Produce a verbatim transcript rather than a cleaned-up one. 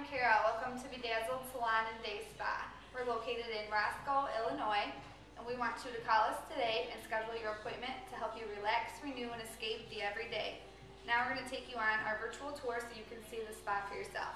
Kara. Welcome to Bedazzled Salon and Day Spa. We're located in Roscoe, Illinois, and we want you to call us today and schedule your appointment to help you relax, renew, and escape the everyday. Now we're going to take you on our virtual tour so you can see the spa for yourself.